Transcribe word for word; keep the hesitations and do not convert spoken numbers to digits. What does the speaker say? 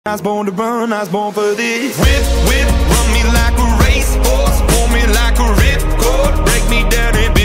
I was born to run, I was born for this. Whip, whip, run me like a racehorse, pull me like a ripcord, break me down and